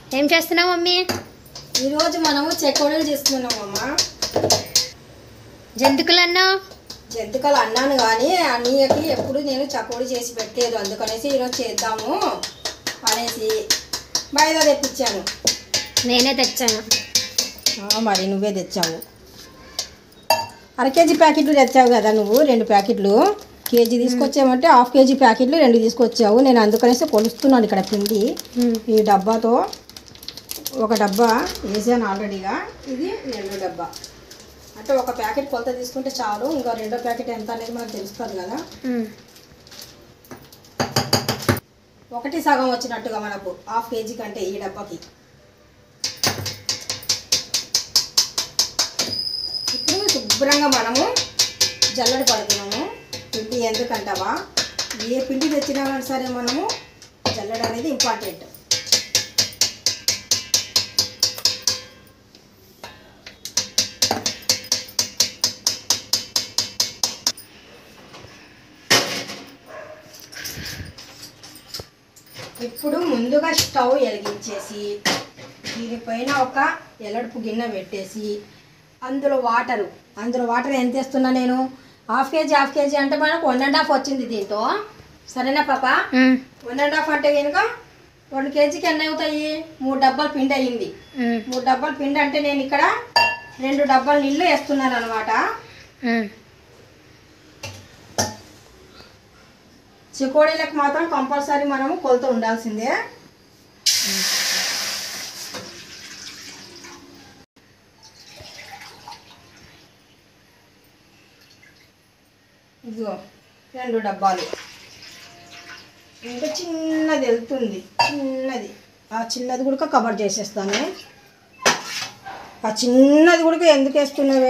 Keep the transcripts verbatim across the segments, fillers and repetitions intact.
ఏం చేస్తున్నావు మమ్మీ? ఈరోజు మనము చెకోడీలు చేస్తున్నాము అమ్మ. జంతికలు అన్నావు? జంతికలు అన్నాను కానీ అన్నయ్యకి ఎప్పుడు నేను చకోడీ చేసి పెట్టలేదు, అందుకనేసి ఈరోజు చేద్దాము అనేసి మైదా తెప్పించాను. నేనే తెచ్చాను. మరి నువ్వే తెచ్చావు. అర కేజీ ప్యాకెట్లు తెచ్చావు కదా నువ్వు, రెండు ప్యాకెట్లు. కేజీ తీసుకొచ్చామంటే హాఫ్ కేజీ ప్యాకెట్లు రెండు తీసుకొచ్చావు. నేను అందుకనేసి కొలుస్తున్నాను ఇక్కడ పిండి. ఈ డబ్బాతో ఒక డబ్బా వేసాను ఆల్రెడీగా, ఇది రెండో డబ్బా. అంటే ఒక ప్యాకెట్ కొలత తీసుకుంటే చాలు, ఇంకా రెండో ప్యాకెట్ ఎంత అనేది మనకు తెలుస్తుంది కదా. ఒకటి సగం వచ్చినట్టుగా మనకు హాఫ్ కేజీ కంటే ఈ డబ్బాకి. ఇప్పుడు శుభ్రంగా మనము జల్లడి పడుతున్నాము. పిండి ఎందుకంటావా, ఏ పిండి తెచ్చినా కానీ సరే మనము జల్లడి అనేది ఇంపార్టెంట్. ఇప్పుడు ముందుగా స్టవ్ వెలిగించేసి దీనిపైన ఒక ఎలడుపు గిన్నె పెట్టేసి అందులో వాటరు అందులో వాటర్ ఎంత వేస్తున్నా నేను, హాఫ్ కేజీ హాఫ్ కేజీ అంటే మనకు వన్ అండ్ హాఫ్ వచ్చింది దీంతో. సరేనా పాప? వన్ అండ్ హాఫ్ అంటే కనుక రెండు కేజీకి ఎన్ని అవుతాయి, మూడు డబ్బాలు పిండి అయ్యింది. మూడు డబ్బాలు పిండి అంటే నేను ఇక్కడ రెండు డబ్బాలు నీళ్ళు వేస్తున్నాను అనమాట. చికోడీలకు మాత్రం కంపల్సరీ మనము కొలత ఉండాల్సిందే. ఇదిగో రెండు డబ్బాలు. ఇంకా చిన్నది వెళ్తుంది, చిన్నది. ఆ చిన్నది కూడా కవర్ చేసేస్తాను. ఆ చిన్నది కూడా ఎందుకు వేస్తున్నావే?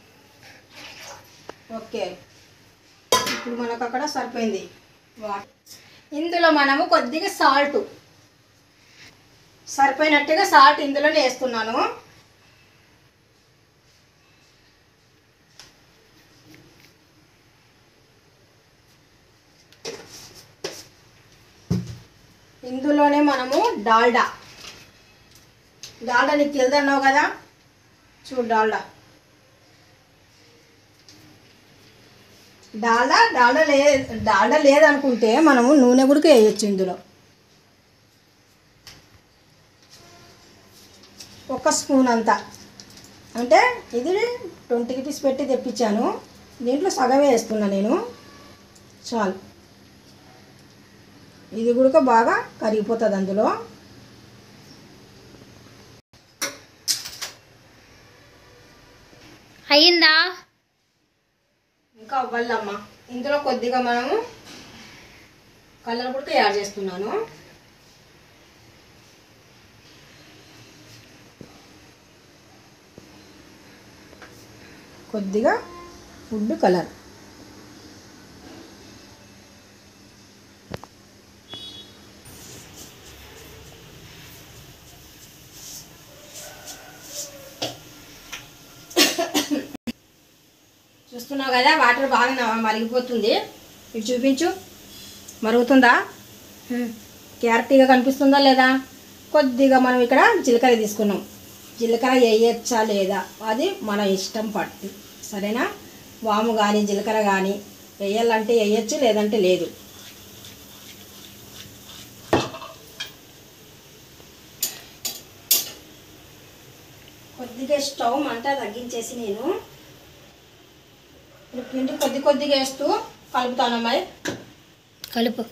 ఓకే, ఇప్పుడు మనకు అక్కడ సరిపోయింది. ఇందులో మనము కొద్దిగా సాల్ట్, సరిపోయినట్టుగా సాల్ట్ ఇందులోనే వేస్తున్నాను. ఇందులోనే మనము డాల్డా, డాల్డా నీకు తెలుదన్నావు కదా, చూడు డాల్డా. డాల్డా డాల్డా లే డాల్డా లేదనుకుంటే మనము నూనె కూడా వేయచ్చు ఇందులో. ఒక స్పూన్ అంతా, అంటే ఇది ట్వంటీ రూపీస్ పెట్టి తెప్పించాను, దీంట్లో సగమే వేస్తున్నా నేను, చాలు. ఇది కూడా బాగా కరిగిపోతుంది అందులో. అయ్యిందా? ఇంకా అవ్వాలమ్మా. ఇందులో కొద్దిగా మనము కలర్ కూడా యాడ్ చేస్తున్నాను. కొద్దిగా ఫుడ్ కలర్. చూస్తున్నావు కదా, వాటర్ బాగా మరిగిపోతుంది. ఇటు చూపించు, మరుగుతుందా? క్లారిటీగా కనిపిస్తుందా లేదా? కొద్దిగా మనం ఇక్కడ జీలకర్ర తీసుకున్నాం. జీలకర్ర వేయచ్చా లేదా అది మన ఇష్టం పట్టి, సరేనా? వాము కానీ జీలకర్ర కానీ వేయాలంటే వేయచ్చు, లేదంటే లేదు. కొద్దిగా స్టవ్ మంట తగ్గించేసి నేను పిండి కొద్ది కొద్దిగా వేస్తూ కలుపుతాను అమ్మాయి. కలుపు.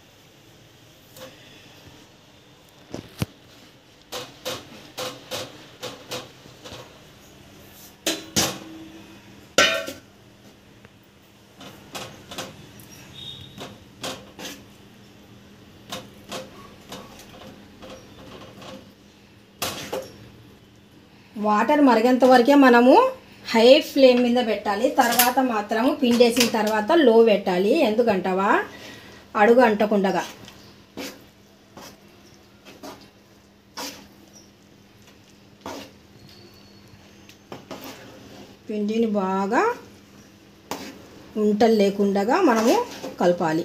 వాటర్ మరిగేంత వరకే మనము హై ఫ్లేమ్ మీద పెట్టాలి. తర్వాత మాత్రము పిండి వేసిన తర్వాత లో పెట్టాలి. ఎందుకంటావా, అడుగు అంటకుండగా. పిండిని బాగా ఉంటలు లేకుండా మనము కలపాలి.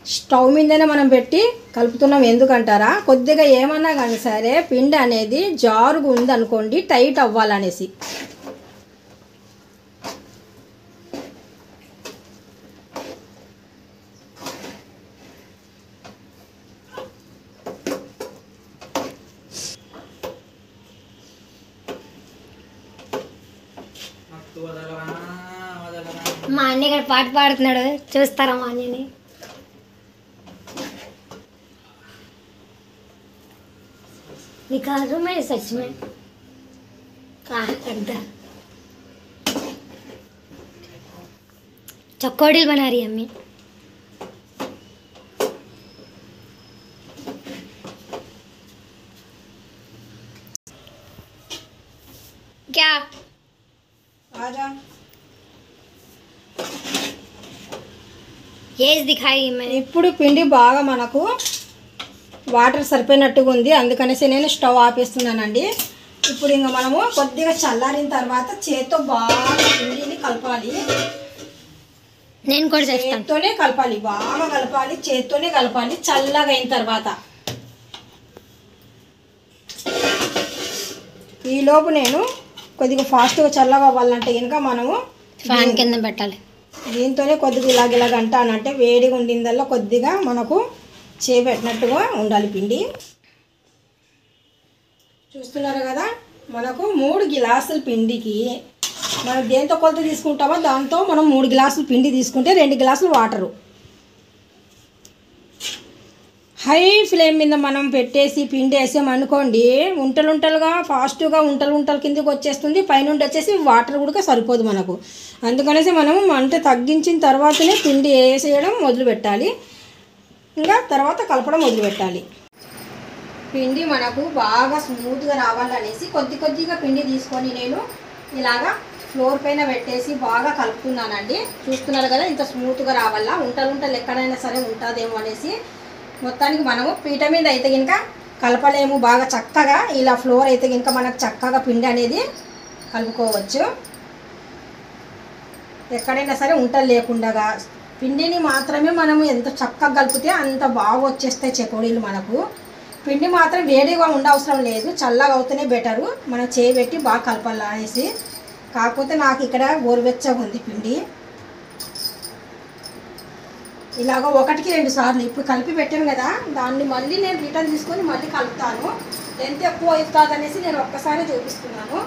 స్టవ్ మీదనే మనం పెట్టి కలుపుతున్నాం. ఎందుకంటారా, కొద్దిగా ఏమన్నా కానీ సరే పిండి అనేది జారుగా ఉందనుకోండి, టైట్ అవ్వాలనేసి. మా అన్న ఇక్కడ పాట పాడుతున్నాడు, చూస్తారా మా అన్నని? निकालो मैं सच में कहाँ करता चकोड़ील बना रही है अम्मी। क्या आजा ये दिखाई मैंने। ఇప్పుడు పిండి బాగా మనకు వాటర్ సరిపోయినట్టుగా ఉంది, అందుకనేసి నేను స్టవ్ ఆపేస్తున్నానండి. ఇప్పుడు ఇంకా మనము కొద్దిగా చల్లారిన తర్వాత చేత్తో బాగా పిండిని కలపాలి. నేను కూడా చేస్తాను. చేత్తోనే కలపాలి, బాగా కలపాలి, చేత్తోనే కలపాలి చల్లగా అయిన తర్వాత. ఈలోపు నేను కొద్దిగా ఫాస్ట్గా చల్లగా అవ్వాలంటే కనుక మనము ఫ్యాన్ కింద పెట్టాలి. దీంతోనే కొద్దిగా ఇలాగ ఇలాగ అంటానంటే వేడిగా ఉండిందల్లా కొద్దిగా మనకు చేపెట్టినట్టుగా ఉండాలి పిండి. చూస్తున్నారు కదా, మనకు మూడు గిలాసుల పిండికి మనం దేంతో కొలత తీసుకుంటామో దాంతో మనం మూడు గ్లాసులు పిండి తీసుకుంటే రెండు గ్లాసులు వాటరు. హై ఫ్లేమ్ మీద మనం పెట్టేసి పిండి వేసామనుకోండి, ఉంటలు ఉంటలుగా ఫాస్ట్గా ఉంటలు ఉంటలు కిందకి వచ్చేస్తుంది, పైనుండి వచ్చేసి వాటర్ కూడా సరిపోదు మనకు. అందుకనేసి మనం మంట తగ్గించిన తర్వాతనే పిండి వేసేయడం మొదలు పెట్టాలి, ఇంకా తర్వాత కలపడం మొదలు పెట్టాలి. పిండి మనకు బాగా స్మూత్గా రావాలనేసి కొద్ది కొద్దిగా పిండి తీసుకొని నేను ఇలాగా ఫ్లోర్ పైన పెట్టేసి బాగా కలుపుతున్నానండి. చూస్తున్నారు కదా, ఇంత స్మూత్గా రావాలా. ఉంటలు ఉంటలు ఎక్కడైనా సరే ఉంటుందేమో అనేసి మొత్తానికి మనము పీట మీద అయితే కనుక కలపలేము. బాగా చక్కగా ఇలా ఫ్లోర్ అయితే కనుక మనకు చక్కగా పిండి అనేది కలుపుకోవచ్చు. ఎక్కడైనా సరే ఉంటలు లేకుండా పిండిని మాత్రమే మనము ఎంత చక్కగా కలిపితే అంత బాగా వచ్చేస్తాయి చెకోడీలు మనకు. పిండి మాత్రం వేడిగా ఉండవసరం లేదు, చల్లగా అవుతూనే బెటరు. మనం చేయబెట్టి బాగా కలపాలి అనేసి. కాకపోతే నాకు ఇక్కడ గోరువెచ్చగా ఉంది పిండి. ఇలాగ ఒకటికి రెండు సార్లు ఇప్పుడు కలిపి పెట్టాను కదా, దాన్ని మళ్ళీ నేను రిటర్న్ తీసుకొని మళ్ళీ కలుపుతాను. ఎంత ఎక్కువ అవుతుంది అనేసి నేను ఒక్కసారి చూపిస్తున్నాను.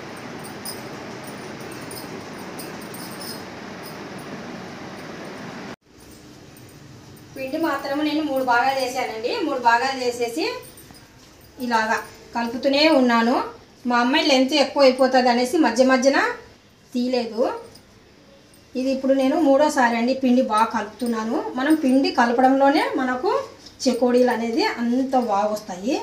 పిండి మాత్రం నేను మూడు భాగాలు వేసానండి. మూడు భాగాలు వేసేసి ఇలాగా కలుపుతూనే ఉన్నాను. మా అమ్మాయి లెంత్ ఎక్కువ అయిపోతుంది అనేసి మధ్య మధ్యన తీయలేదు. ఇది ఇప్పుడు నేను మూడోసారి అండి పిండి బాగా కలుపుతున్నాను. మనం పిండి కలపడంలోనే మనకు చెకోడీలు అనేది అంత బాగా వస్తాయి.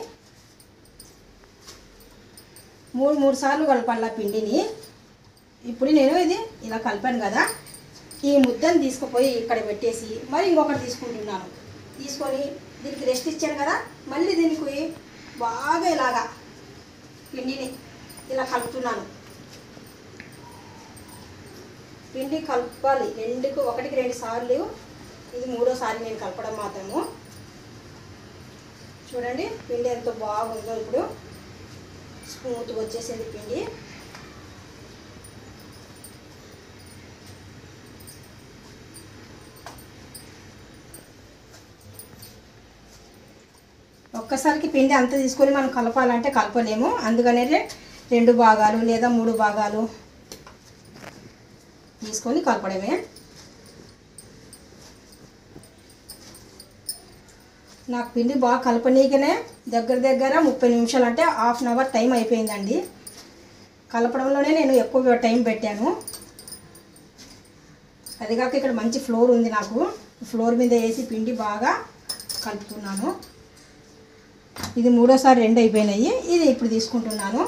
మూడు మూడు సార్లు కలపాల పిండిని. ఇప్పుడు నేను ఇది ఇలా కలిపాను కదా, ఈ ముద్దను తీసుకుపోయి ఇక్కడ పెట్టేసి మరి ఇంకొకటి తీసుకుంటున్నాను. తీసుకొని దీనికి రెస్ట్ ఇచ్చాను కదా, మళ్ళీ దీనికి బాగా ఇలాగా పిండిని ఇలా కలుపుతున్నాను. పిండి కలపాలి రెండుకు ఒకటికి రెండు సార్లు. ఇది మూడోసారి నేను కలపడం మాత్రము. చూడండి పిండి ఎంత బాగుందో, ఇప్పుడు స్మూత్గా వచ్చేసింది పిండి. ఒక్కసారికి పిండి అంత తీసుకొని మనం కలపాలంటే కలపలేము, అందుకనే రెండు భాగాలు లేదా మూడు భాగాలు తీసుకొని కలపడమే. నాకు పిండి బాగా కలపనీకనే దగ్గర దగ్గర ముప్పై నిమిషాలు అంటే హాఫ్ అన్ అవర్ టైం అయిపోయిందండి. కలపడంలోనే నేను ఎక్కువ టైం పెట్టాను. అది కాక ఇక్కడ మంచి ఫ్లోర్ ఉంది, నాకు ఫ్లోర్ మీద వేసి పిండి బాగా కలుపుతున్నాను. ఇది మూడోసారి రెండు అయిపోయినాయి. ఇది ఇప్పుడు తీసుకుంటున్నాను.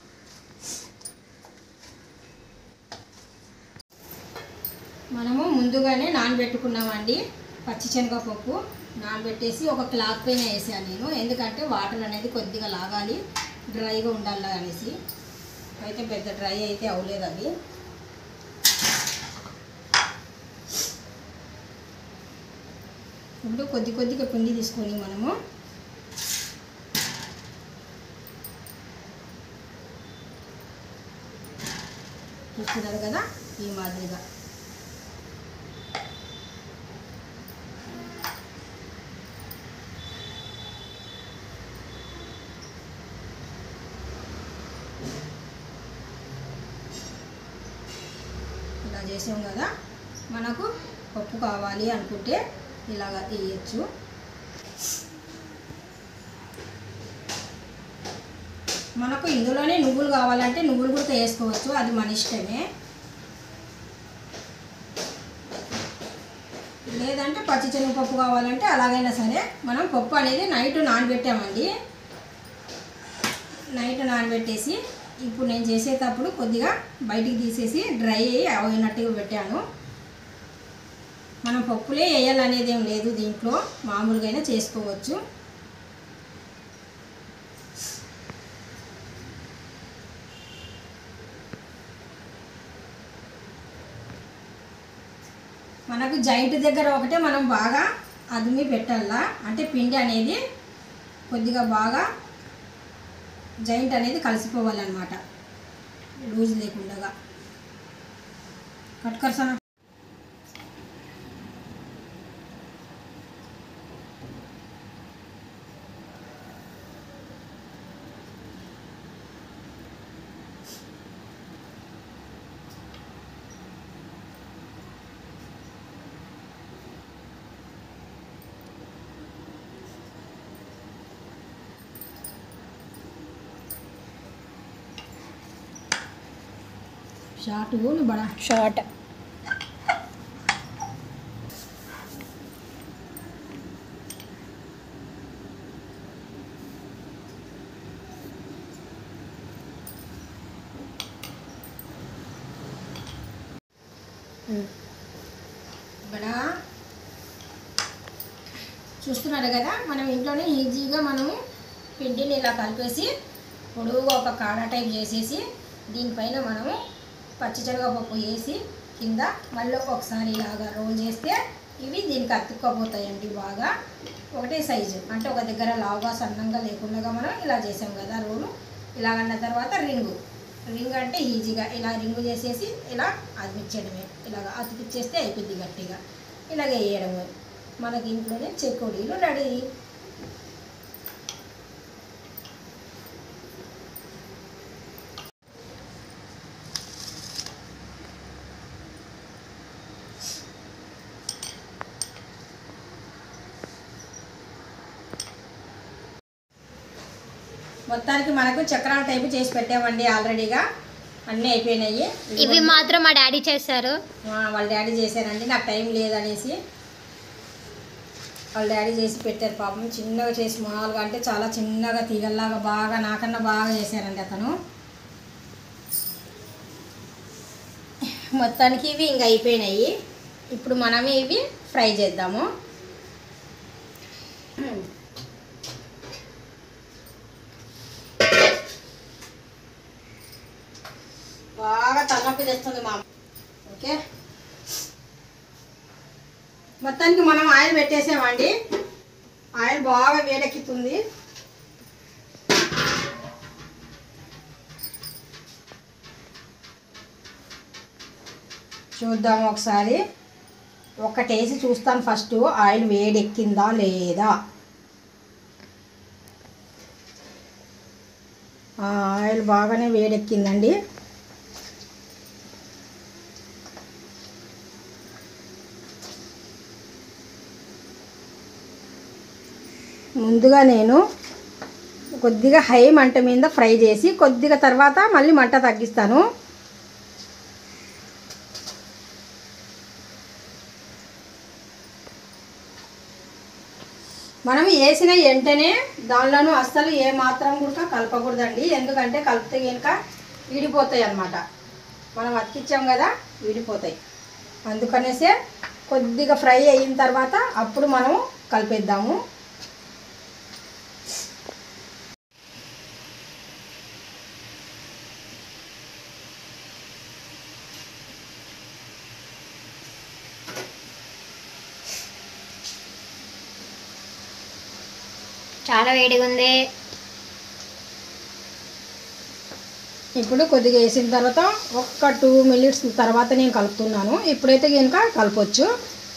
మనము ముందుగానే నానబెట్టుకున్నామండి పచ్చిశనగపప్పు. నానబెట్టేసి ఒక క్లాత్ పైన వేసాను నేను, ఎందుకంటే వాటర్ అనేది కొద్దిగా లాగాలి, డ్రైగా ఉండాలి అనేసి. అయితే పెద్ద డ్రై అయితే అవ్వలేదు అవి. ఇప్పుడు కొద్ది కొద్దిగా పిండి తీసుకొని మనము చూస్తున్నారు కదా ఈ మాదిరిగా ఇలా చేసాం కదా. మనకు పప్పు కావాలి అనుకుంటే ఇలాగా వేయచ్చు. మనకు ఇందులోనే నువ్వులు కావాలంటే నువ్వులు కూడా వేసుకోవచ్చు, అది మన ఇష్టమే. లేదంటే పచ్చి శనగపప్పు కావాలంటే అలాగైనా సరే. మనం పప్పు అనేది నైట్ నానబెట్టామండి. నైట్ నానబెట్టేసి ఇప్పుడు నేను చేసేటప్పుడు కొద్దిగా బయటికి తీసేసి డ్రై అయినట్టుగా పెట్టాను. మనం పప్పులే వేయాలనేది ఏం లేదు, దీంట్లో మామూలుగా చేసుకోవచ్చు. మనకు జాయింట్ దగ్గర ఒకటే మనం బాగా అదిమి పెట్టాలా, అంటే పిండి అనేది కొద్దిగా బాగా జాయింట్ అనేది కలిసిపోవాలన్నమాట, లూజ్ లేకుండా. కట్కర్సన షార్ట్ బड़ा షార్ట్ బడా చూస్తున్నారు కదా. మనం ఇంట్లోనే ఈజీగా మనము పిండిని ఇలా కలిపేసి పొడువుగా ఒక కాడ టైప్ చేసేసి దీనిపైన మనము పచ్చిశనగపప్పు వేసి కింద మళ్ళీ ఒకసారి ఇలాగా రోల్ చేస్తే ఇవి దీనికి అతుక్కపోతాయండి బాగా. ఒకటే సైజు, అంటే ఒక దగ్గర లావుగా సన్నంగా లేకుండా మనం ఇలా చేసాం కదా రోలు. ఇలాగన్న తర్వాత రింగు రింగ్ అంటే ఈజీగా ఇలా రింగు చేసేసి ఇలా అతికించడమే. ఇలాగ అతికిచ్చేస్తే అయిపోద్ది గట్టిగా. ఇలాగ వేయడమే. మనకి ఇంట్లోనే చెకోడీలు రెడీ. మొత్తానికి మనకు చక్రాల టైపు చేసి పెట్టామండి ఆల్రెడీగా. అన్నీ అయిపోయినాయి. ఇవి మాత్రం మా డాడీ చేశారు. వాళ్ళ డాడీ చేశారండి, నాకు టైం లేదనేసి వాళ్ళ డాడీ చేసి పెట్టారు. పాపం చిన్నగా చేసి మామూలుగా అంటే చాలా చిన్నగా తీగల్లాగా బాగా నాకన్నా బాగా చేశారండి అతను. మొత్తానికి ఇవి ఇంకా అయిపోయినాయి. ఇప్పుడు మనమే ఇవి ఫ్రై చేద్దాము. బాగా తలనొప్పి తెస్తుంది మా. ఓకే, మొత్తానికి మనం ఆయిల్ పెట్టేసామండి. ఆయిల్ బాగా వేడెక్కుతుంది. చూద్దాం ఒకసారి. ఒకటేసి చూస్తాను ఫస్ట్ ఆయిల్ వేడెక్కిందా లేదా. ఆయిల్ బాగానే వేడెక్కిందండి. ముందుగా నేను కొద్దిగా హై మంట మీద ఫ్రై చేసి కొద్దిగా తర్వాత మళ్ళీ మంట తగ్గిస్తాను. మనం వేసిన వెంటనే దానిలోనూ అస్సలు ఏ మాత్రం కూడా కలపకూడదండి, ఎందుకంటే కలిపితే కనుక విడిపోతాయి అన్నమాట. మనం అతికిచ్చాం కదా, విడిపోతాయి. అందుకనేసే కొద్దిగా ఫ్రై అయిన తర్వాత అప్పుడు మనము కలిపేద్దాము. చాలా వేడిగా ఉంది. ఇప్పుడు కొద్దిగా వేసిన తర్వాత ఒక్క టూ మినిట్స్ తర్వాత నేను కలుపుతున్నాను. ఇప్పుడైతే కనుక కలపొచ్చు.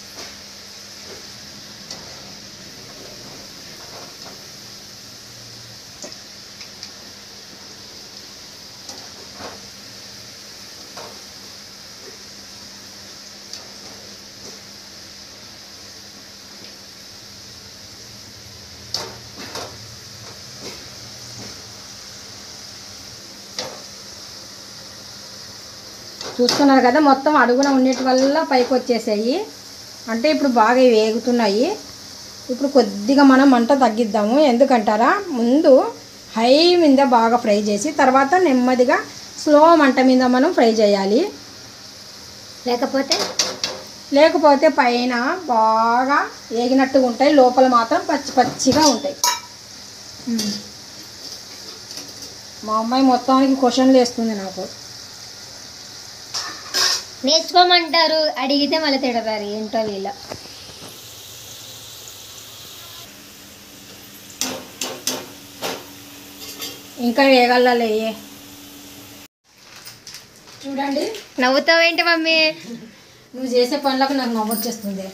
చూస్తున్నారు కదా, మొత్తం అడుగున ఉండేటి వల్ల పైకి వచ్చేసాయి. అంటే ఇప్పుడు బాగా వేగుతున్నాయి. ఇప్పుడు కొద్దిగా మనం మంట తగ్గిద్దాము. ఎందుకంటారా, ముందు హై మీద బాగా ఫ్రై చేసి తర్వాత నెమ్మదిగా స్లో మంట మీద మనం ఫ్రై చేయాలి. లేకపోతే లేకపోతే పైన బాగా వేగినట్టుగా ఉంటాయి, లోపల మాత్రం పచ్చి పచ్చిగా ఉంటాయి. మా అమ్మాయి మొత్తానికి క్వశ్చన్లు వేస్తుంది నాకు. నేర్చుకోమంటారు, అడిగితే మళ్ళీ తిడతారు. ఏంటో వీళ్ళ. ఇంకా వేగలలే. చూడండి, నవ్వుతావేంటి మమ్మీ? నువ్వు చేసే పనులకు నాకు నవ్వు వచ్చేస్తుంది.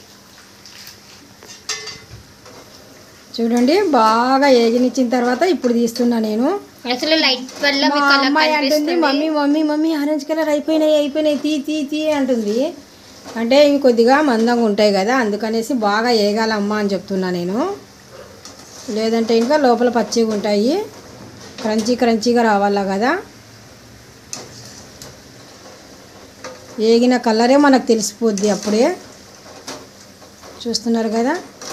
చూడండి, బాగా ఏగినిచ్చిన తర్వాత ఇప్పుడు తీస్తున్నా నేను. అసలు లైట్ వల్ల మా అమ్మాయి అంటుంది, mummy mummy mummy orange colour అయిపోయినాయి అయిపోయినాయి తీ తీ తీ అంటుంది. అంటే ఇవి కొద్దిగా మందంగా ఉంటాయి కదా, అందుకనేసి బాగా వేగాలమ్మా అని చెప్తున్నా నేను. లేదంటే ఇంకా లోపల పచ్చిగా ఉంటాయి, క్రంచీ క్రంచీగా రావాలా కదా. వేగిన కలరే మనకు తెలిసిపోద్ది అప్పుడే. చూస్తున్నారు కదా.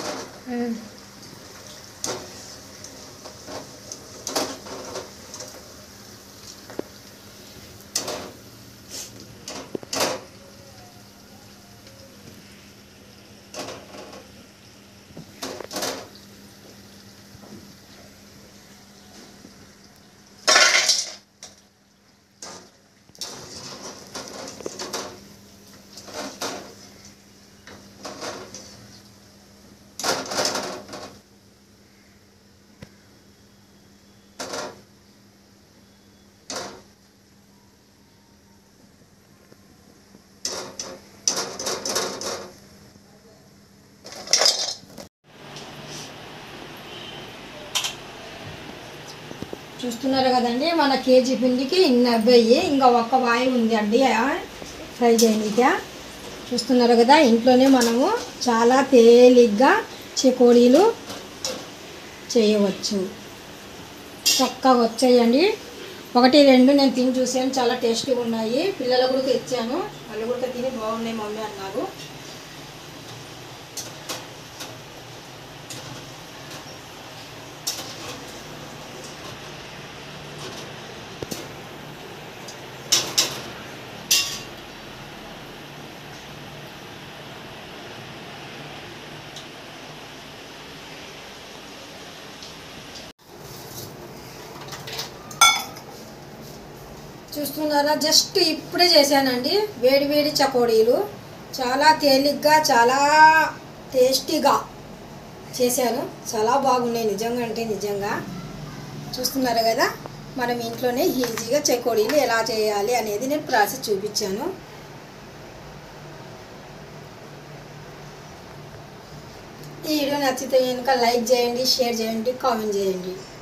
చూస్తున్నారు కదండి, మన కేజీ పిండికి ఇన్ని అబ్బాయి, ఇంకా ఒక్క వాయి ఉంది అండి ఫ్రై చేయనీక. చూస్తున్నారు కదా, ఇంట్లోనే మనము చాలా తేలిగ్గా చెకోడీలు చేయవచ్చు. చక్కగా వచ్చాయండి. ఒకటి రెండు నేను తిని చూసాను, చాలా టేస్టీగా ఉన్నాయి. పిల్లలు కూడా తెచ్చాను, వాళ్ళు కూడా తిని బాగున్నాయి మమ్మీ అన్నారు. చూస్తున్నారా, జస్ట్ ఇప్పుడే చేశానండి వేడి వేడి చకోడీలు. చాలా తేలిగ్గా చాలా టేస్టీగా చేశాను, చాలా బాగున్నాయి నిజంగా అంటే నిజంగా. చూస్తున్నారు కదా, మనం ఇంట్లోనే ఈజీగా చకోడీలు ఎలా చేయాలి అనేది నేను ప్రాసెస్ చూపించాను. ఈ వీడియో నచ్చితే కనుక లైక్ చేయండి, షేర్ చేయండి, కామెంట్ చేయండి.